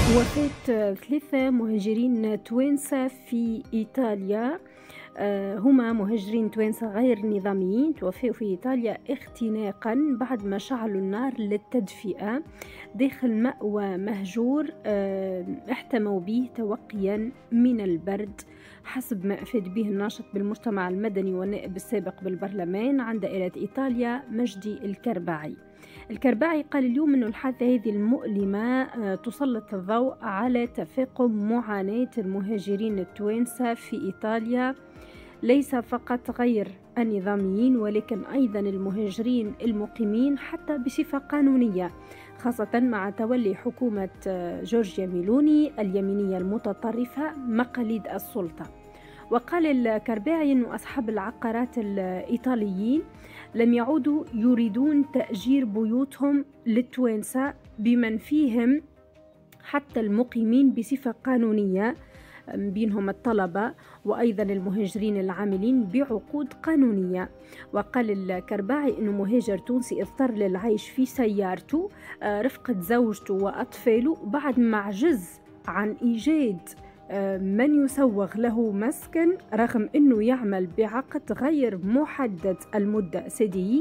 وفاة 3 مهاجرين توانسة في إيطاليا. هما مهاجرين توانسة غير نظاميين توفوا في إيطاليا اختناقا بعد ما شعلوا النار للتدفئة داخل مأوى مهجور احتموا به توقيا من البرد، حسب ما أفاد به الناشط بالمجتمع المدني والنائب السابق بالبرلمان عن دائرة إيطاليا مجدي الكرباعي قال اليوم أن الحادثة هذه المؤلمة تسلط الضوء على تفاقم معاناة المهاجرين التوانسة في إيطاليا، ليس فقط غير النظاميين ولكن أيضا المهاجرين المقيمين حتى بصفة قانونية، خاصة مع تولي حكومة جورجيا ميلوني اليمينية المتطرفة مقاليد السلطة. وقال الكرباعي أن أصحاب العقارات الإيطاليين لم يعودوا يريدون تأجير بيوتهم للتوانسة بمن فيهم حتى المقيمين بصفة قانونية بينهم الطلبة وأيضا المهاجرين العاملين بعقود قانونية. وقال الكرباعي أنه مهاجر تونسي اضطر للعيش في سيارته رفقة زوجته وأطفاله بعد ما عجز عن إيجاد من يسوغ له مسكن رغم أنه يعمل بعقد غير محدد المدة CDI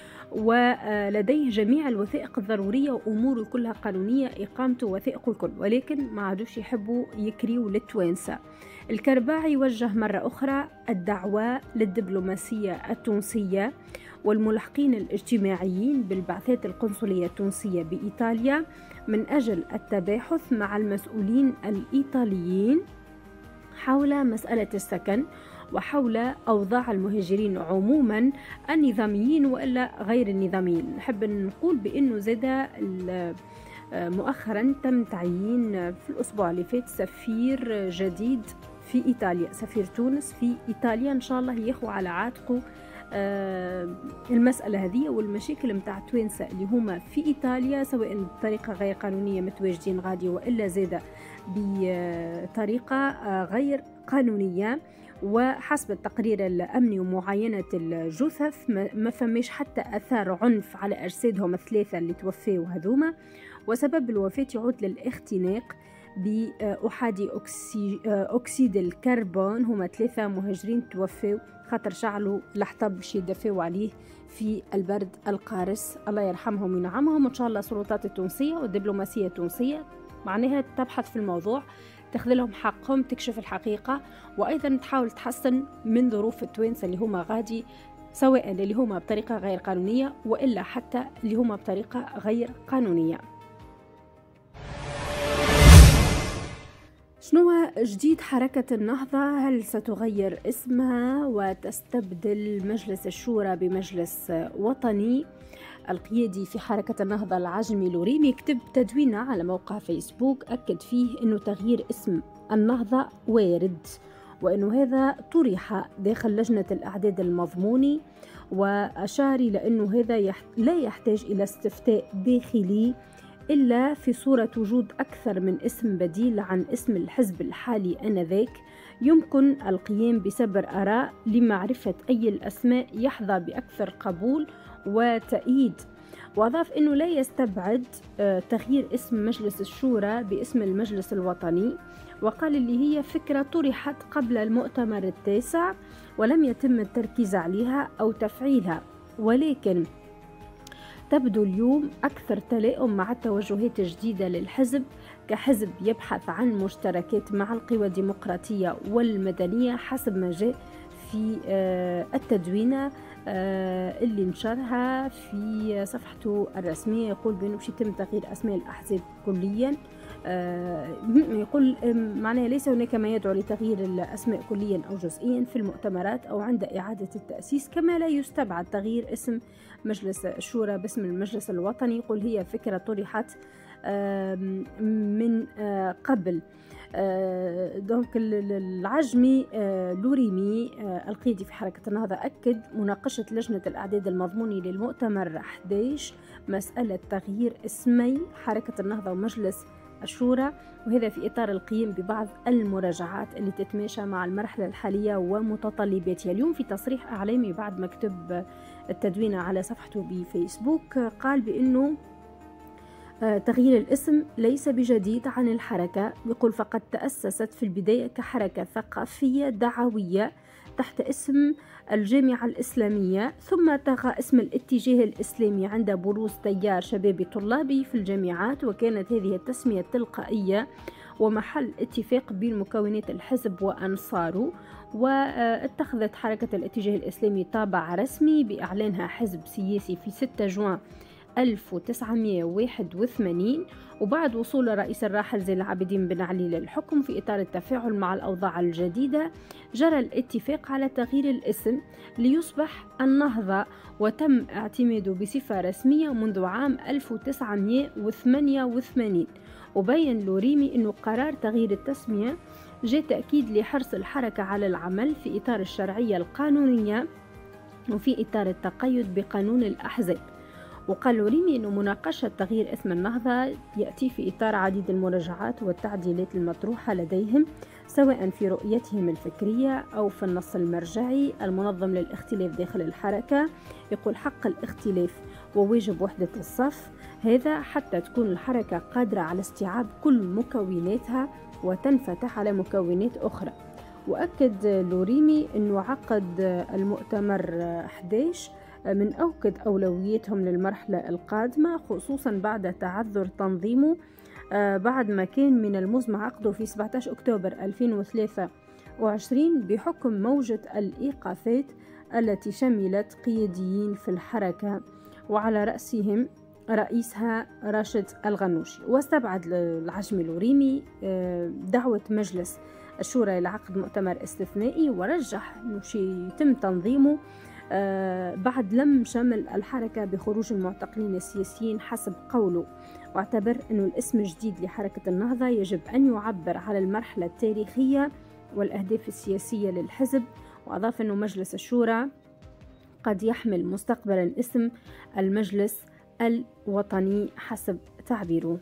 ولديه جميع الوثائق الضرورية وأموره كلها قانونية، إقامته وثائق الكل، ولكن ما عادوش يحبوا يكريوا للتوانسة. الكرباعي وجه مرة أخرى الدعوة للدبلوماسية التونسية والملحقين الاجتماعيين بالبعثات القنصلية التونسية بإيطاليا من أجل التباحث مع المسؤولين الإيطاليين حول مسألة السكن وحول أوضاع المهاجرين عموما النظاميين وإلا غير النظاميين. نحب نقول بأنه زاد مؤخرا تم تعيين في الأسبوع اللي فات سفير جديد في إيطاليا، سفير تونس في إيطاليا، إن شاء الله يخوى على عاتقه المسألة هذه والمشاكل متاع توانسة اللي هما في إيطاليا سواء بطريقة غير قانونية متواجدين غادي وإلا زادة بطريقة غير قانونية. وحسب التقرير الأمني ومعاينة الجثث ما فماش حتى أثار عنف على أجسادهم الثلاثة اللي توفوا هذوما، وسبب الوفاة يعود للاختناق بأحادي أكسيد الكربون. هما 3 مهاجرين توفوا خاطر شعلوا الحطب باش يدفعوا عليه في البرد القارس، الله يرحمهم وينعمهم. إن شاء الله السلطات التونسية والدبلوماسية التونسية معناها تبحث في الموضوع، تاخذ لهم حقهم، تكشف الحقيقة، وأيضا تحاول تحسن من ظروف التوانسة اللي هما غادي سواء اللي هما بطريقة غير قانونية وإلا حتى اللي هما بطريقة غير قانونية. شنو جديد حركة النهضة؟ هل ستغير اسمها وتستبدل مجلس الشورى بمجلس وطني؟ القيادي في حركة النهضة العجمي لوريمي كتب تدوينة على موقع فيسبوك أكد فيه أنه تغيير اسم النهضة وارد، وأنه هذا طرح داخل لجنة الأعداد المضموني، وأشار إلى أنه هذا لا يحتاج إلى استفتاء داخلي إلا في صورة وجود أكثر من اسم بديل عن اسم الحزب الحالي آنذاك يمكن القيام بسبر آراء لمعرفة أي الأسماء يحظى بأكثر قبول وتأييد. وأضاف أنه لا يستبعد تغيير اسم مجلس الشورى باسم المجلس الوطني، وقال اللي هي فكرة طرحت قبل المؤتمر التاسع ولم يتم التركيز عليها أو تفعيلها، ولكن تبدو اليوم أكثر تلائم مع التوجهات الجديدة للحزب كحزب يبحث عن مشتركات مع القوى الديمقراطية والمدنية حسب ما جاء في التدوينة اللي نشرها في صفحته الرسمية. يقول بأنه باش يتم تغيير أسماء الأحزاب كليا، يقول معناها ليس هناك ما يدعو لتغيير الأسماء كليا أو جزئيا في المؤتمرات أو عند إعادة التأسيس، كما لا يستبعد تغيير اسم مجلس الشورى باسم المجلس الوطني. يقول هي فكرة طرحت من قبل. دونك العجمي لوريمي القيادي في حركة النهضة أكد مناقشة لجنة الأعداد المضموني للمؤتمر 11 مسألة تغيير اسمي حركة النهضة ومجلس الشورى، وهذا في إطار القيام ببعض المراجعات اللي تتماشى مع المرحلة الحالية ومتطلباتها. اليوم في تصريح إعلامي بعد ما كتب التدوينة على صفحته بفيسبوك قال بأنه تغيير الاسم ليس بجديد عن الحركة، يقول فقد تأسست في البداية كحركة ثقافية دعوية تحت اسم الجامعة الإسلامية، ثم طغى اسم الاتجاه الإسلامي عند بروز تيار شبابي طلابي في الجامعات، وكانت هذه التسمية تلقائية ومحل اتفاق بين مكونات الحزب وأنصاره. واتخذت حركة الاتجاه الإسلامي طابع رسمي بإعلانها حزب سياسي في 6 جوان 1981، وبعد وصول الرئيس الراحل زين العابدين بن علي للحكم في إطار التفاعل مع الأوضاع الجديدة، جرى الاتفاق على تغيير الاسم ليصبح النهضة، وتم اعتماده بصفة رسمية منذ عام 1988. وبين لوريمي أنه قرار تغيير التسمية جاء تأكيد لحرص الحركة على العمل في إطار الشرعية القانونية وفي إطار التقيد بقانون الأحزاب. وقال لوريمي أن مناقشة تغيير اسم النهضة يأتي في إطار عديد المراجعات والتعديلات المطروحة لديهم، سواء في رؤيتهم الفكرية أو في النص المرجعي المنظم للاختلاف داخل الحركة. يقول حق الاختلاف وواجب وحدة الصف، هذا حتى تكون الحركة قادرة على استيعاب كل مكوناتها وتنفتح على مكونات أخرى. وأكد لوريمي أنه عقد المؤتمر 11 من أوكد أولوياتهم للمرحلة القادمة، خصوصا بعد تعذر تنظيمه بعد ما كان من المزمع عقده في 17 أكتوبر 2023 بحكم موجة الإيقافات التي شملت قياديين في الحركة وعلى رأسهم رئيسها راشد الغنوشي. واستبعد العجمي لوريمي دعوة مجلس الشورى لعقد مؤتمر استثنائي، ورجح أنه يتم تنظيمه بعد لم شمل الحركة بخروج المعتقلين السياسيين حسب قوله. واعتبر أن الاسم الجديد لحركة النهضة يجب أن يعبر على المرحلة التاريخية والأهداف السياسية للحزب، وأضاف أن مجلس الشورى قد يحمل مستقبلا اسم المجلس الوطني حسب تعبيره.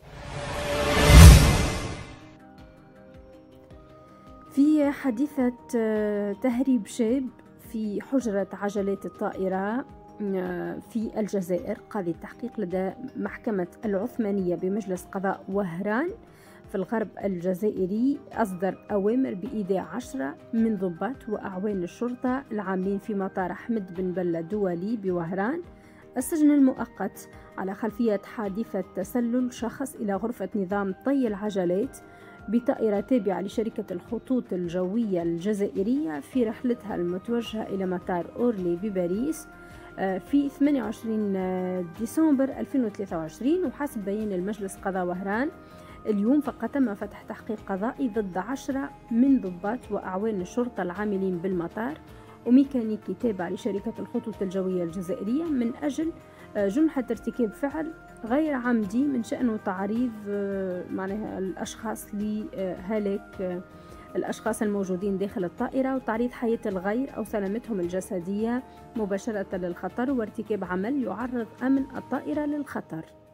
في حادثة تهريب شاب في حجرة عجلات الطائرة في الجزائر، قاضي التحقيق لدى محكمة العثمانية بمجلس قضاء وهران في الغرب الجزائري أصدر أوامر بإيداع 10 من ضباط وأعوان الشرطة العاملين في مطار أحمد بن بلة الدولي بوهران السجن المؤقت على خلفية حادثة تسلل شخص إلى غرفة نظام طي العجلات بطائرة تابعة لشركة الخطوط الجوية الجزائرية في رحلتها المتوجهة إلى مطار أورلي بباريس في 28 ديسمبر 2023. وحسب بيان المجلس قضاء وهران اليوم فقد تم فتح تحقيق قضائي ضد 10 من ضباط وأعوان الشرطة العاملين بالمطار وميكانيكي تابع لشركة الخطوط الجوية الجزائرية من أجل جنحة ارتكاب فعل غير عمدي من شأنه تعريض معناها الأشخاص لهلاك الأشخاص الموجودين داخل الطائرة وتعريض حياة الغير أو سلامتهم الجسدية مباشرة للخطر وارتكاب عمل يعرض أمن الطائرة للخطر.